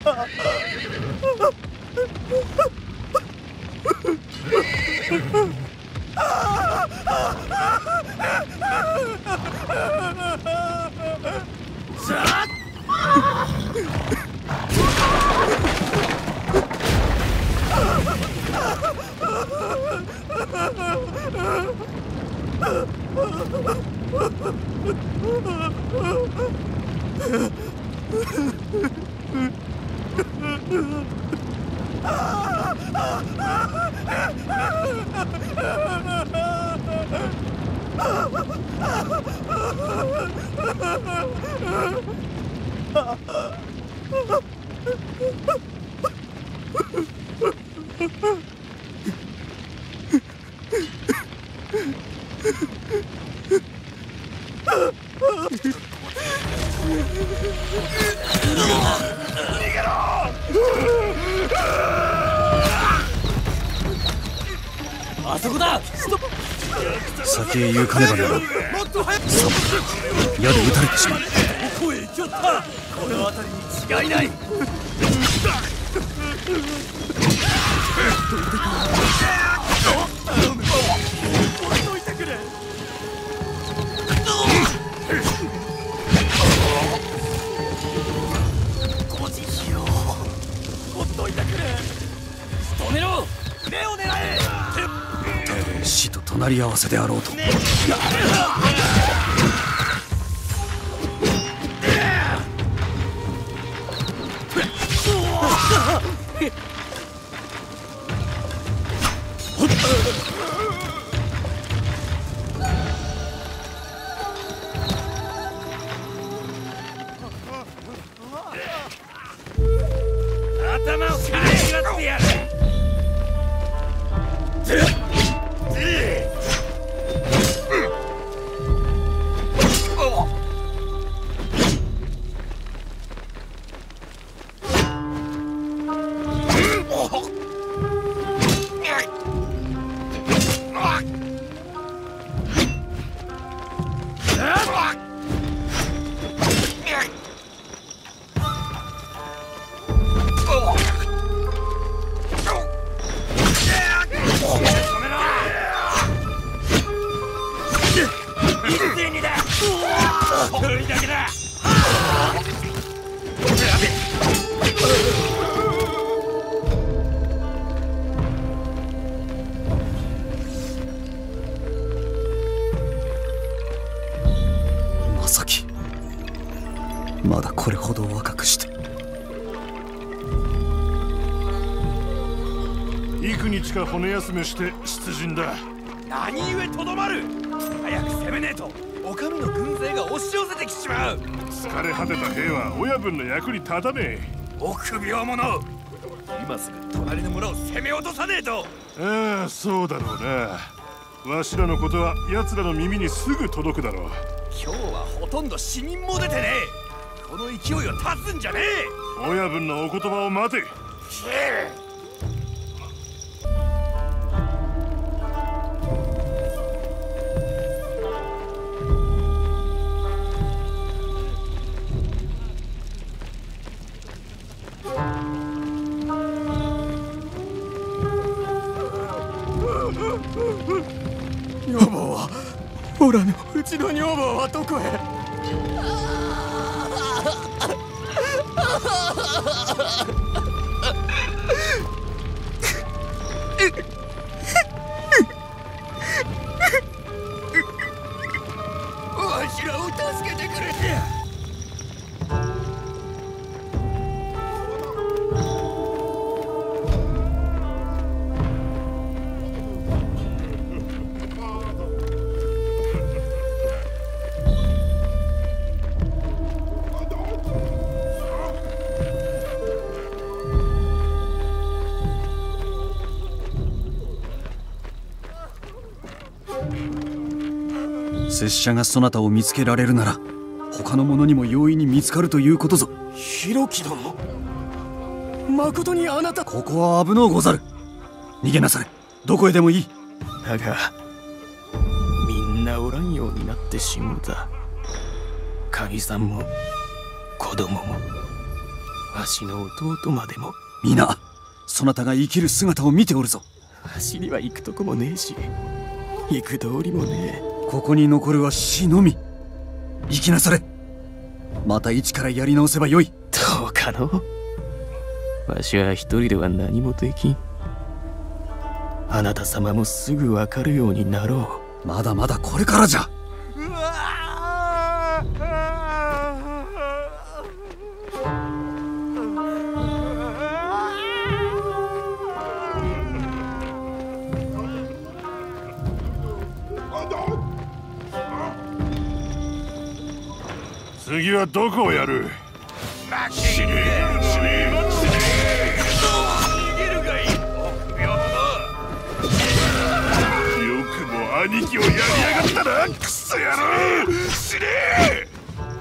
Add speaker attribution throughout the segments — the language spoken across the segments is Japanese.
Speaker 1: あそこだ。
Speaker 2: 先へ行かねばならん。矢で撃たれてしまう。
Speaker 1: どこへ行きよった。この辺りに違いない。置いといてくれ。ご自身をほっといてくれ。仕留めろ。目を狙え。
Speaker 2: たとえ死と隣り合わせであろうと。
Speaker 1: 頭をかいしらってやる。正樹、まだこれほど若くして。
Speaker 3: 幾日か骨休めして出陣だ。
Speaker 1: 何故とどまる。早く攻めねえとお上の軍勢が押し寄せてきちまう。
Speaker 3: 疲れ果てた兵は親分の役に立たねえ。
Speaker 1: 臆病者、今すぐ隣の村を攻め落とさねえと。
Speaker 3: ああ、そうだろうな。わしらのことは奴らの耳にすぐ届くだろう。
Speaker 1: 今日はほとんど死人も出てねえ。この勢いを断つんじゃねえ。
Speaker 3: 親分のお言葉を待て。
Speaker 1: 女房はおらぬ。うちの女房はどこへ。わしらを助けてくれ。
Speaker 2: 拙者がそなたを見つけられるなら他の者にも容易に見つかるということぞ。
Speaker 1: 弘樹殿、まことにあなた。
Speaker 2: ここは危のうござる。逃げなされ。どこへでもいい。
Speaker 1: だがみんなおらんようになってしもうた。鍵さんも子供もわしの弟までも。
Speaker 2: 皆そなたが生きる姿を見ておるぞ。
Speaker 1: わしには行くとこもねえし、行く道理もねえ。
Speaker 2: ここに残るは死のみ。生きなされ。また一からやり直せばよい。
Speaker 1: どうかの。わしは一人では何もできん。あなた様もすぐ分かるようになろ
Speaker 2: う。まだまだこれからじゃ。
Speaker 3: うわ次はどこをやる？死ね死ね逃げるがいい。臆病者。よくも兄貴をやりやがったな、クソ野郎。死ね。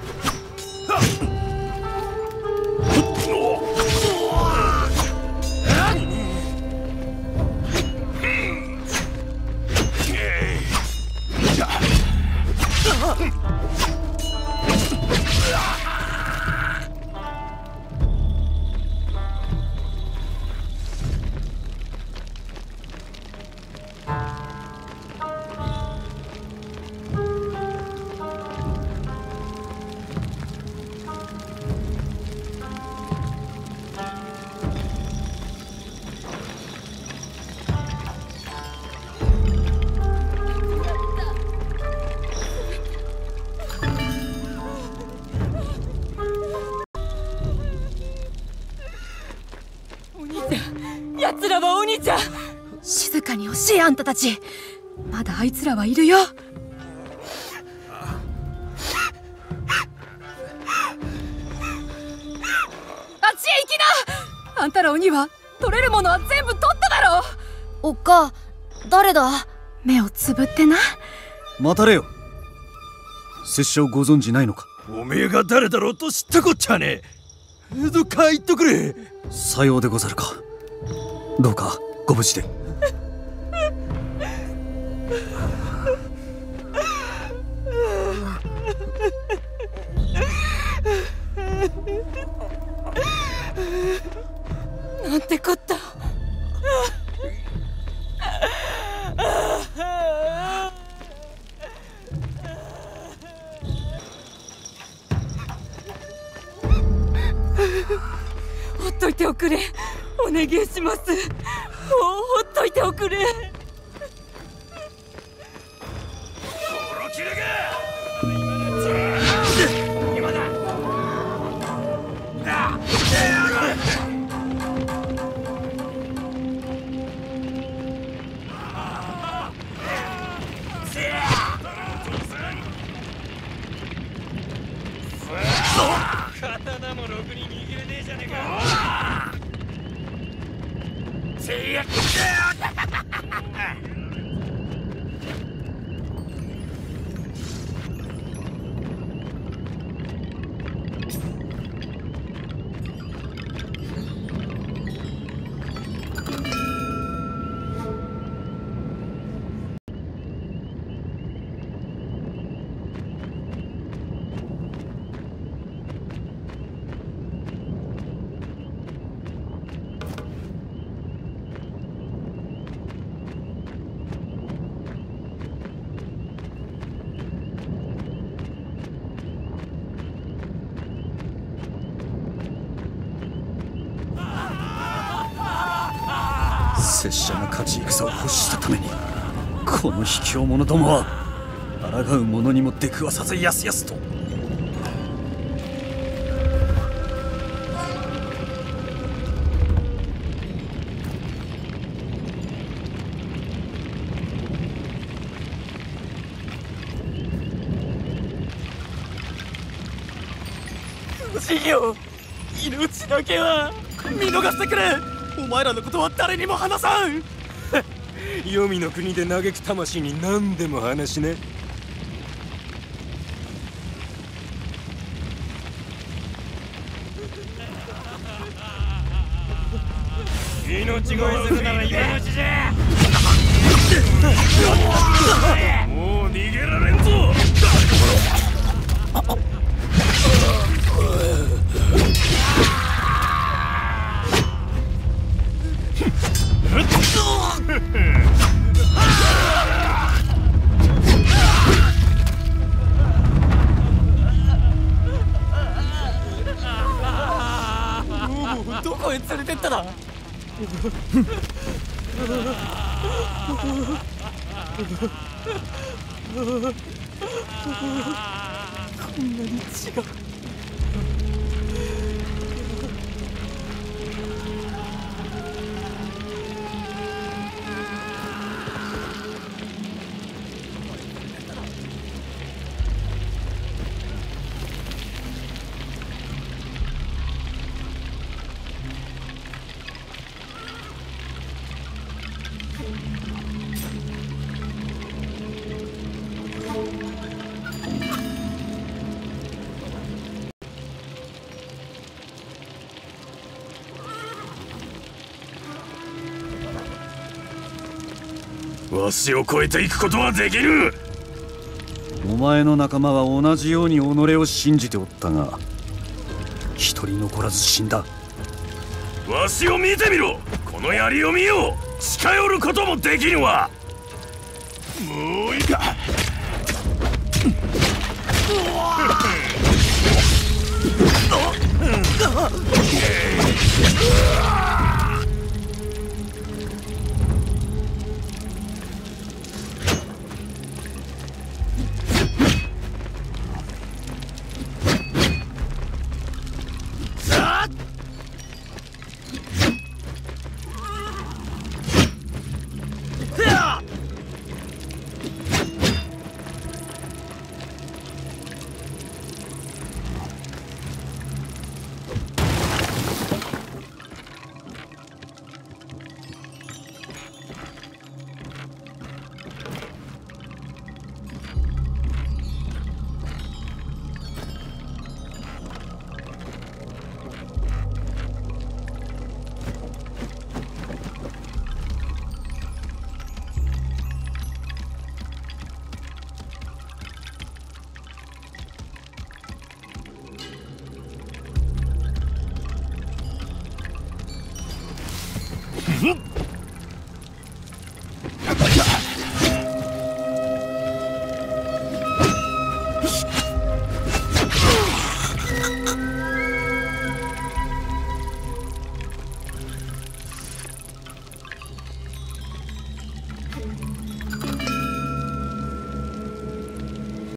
Speaker 4: 奴らは鬼じゃ。静かに教え、あんたたち。まだあいつらはいるよ。あっちへ行きな。あんたら鬼は取れるものは全部取っただろ。
Speaker 5: おっか、誰だ？
Speaker 4: 目をつぶってな。
Speaker 2: 待たれよ。拙者をご存じないのか？
Speaker 1: おめえが誰だろうと知ったこっちゃねえ。どっか言っとくれ。
Speaker 2: さようでござるか。どうかご無事で。
Speaker 4: なんてこった。ほっといておくれ。お願いします。もうほっといておくれ。
Speaker 1: 今だ。刀もろくに握れねえじゃねえか。せいやっ
Speaker 2: 拙者が勝ち戦を欲したために、この卑怯者どもは抗う者にも出くわさずやすやすと。
Speaker 1: 事業、命だけは見逃してくれ。お前らのことは誰にも話さん。黄泉の国で嘆く魂に何でも話しね。命乞いするなら今のうちじゃ。もう逃げられんぞ。 どこへ連れてっただ。こんなに違う。
Speaker 3: わしを超えていくことはできる。
Speaker 2: お前の仲間は同じように己を信じておったが一人残らず死んだ。
Speaker 3: わしを見てみろ。この槍を見よう。近寄ることもできぬわ。もういいか。